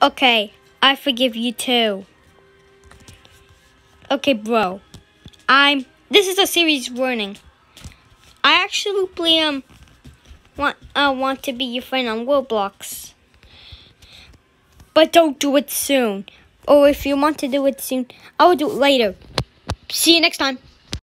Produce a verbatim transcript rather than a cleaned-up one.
Okay, I forgive you too. Okay, bro. I'm. This is a serious warning. I actually um want uh, want to be your friend on Roblox, but don't do it soon. Or if you want to do it soon, I will do it later. See you next time.